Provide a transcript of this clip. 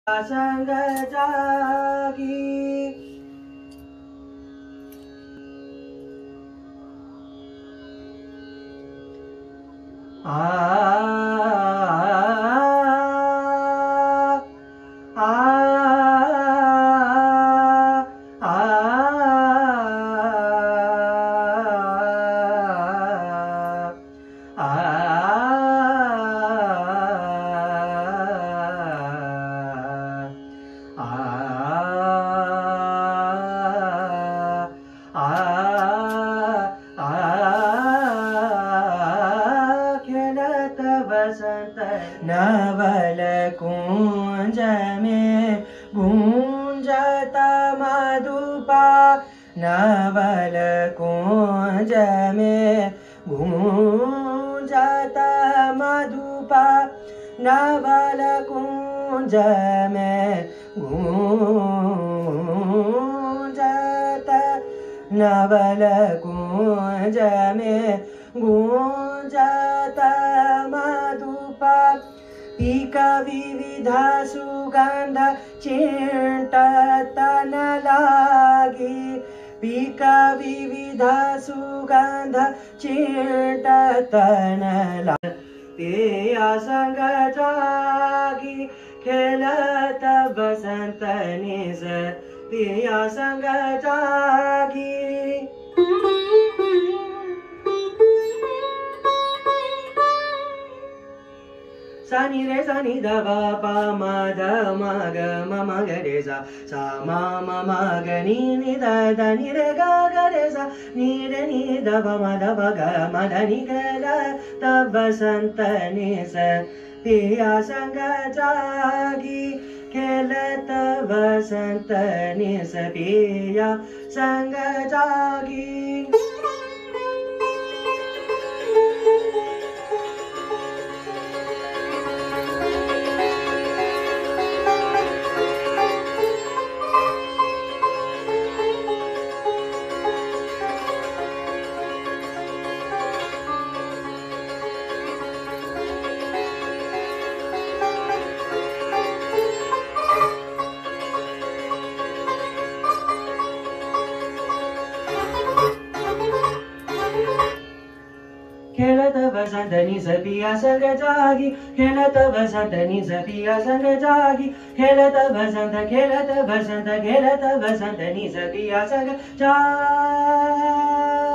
संग जागी खेलत बसंत नवल कुंज में गूंजत मधुपा नवल कुंज में गूंजत मधुपा नवल कुंज में गूंजत नवल कुंज में गूंजत मधुपा पीक विविध सुगंध चिंटत न लागी पीक विविध सुगंध चिंटत न लागी पिया संग जागी खेलत बसंत निस पिया संग जागी सनि रे सनि ध प प म ध म ग म म ग रे सा सा म म म ग नि नि ध ध नि रे ग ग रे सा नि रे नि ध प म ध प ग म ध नि ग र त बसंत नि स पिया संग जागी खेलत बसंत नि स पिया संग जागी खेलत बसंत नि स पिया संग जागी खेलत बसंत नि स पिया संग जागी खेलत बसंत खेलत बसंत खेलत बसंत नि स पिया संग जागी